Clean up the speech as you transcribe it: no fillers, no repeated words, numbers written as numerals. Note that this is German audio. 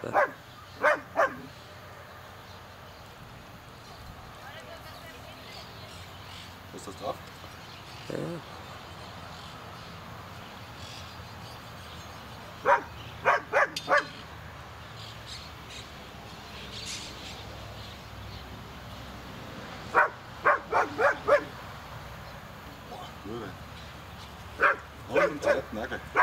Ist das drauf? Ja. Boah, Löwe. Oh, und Toilettennagel.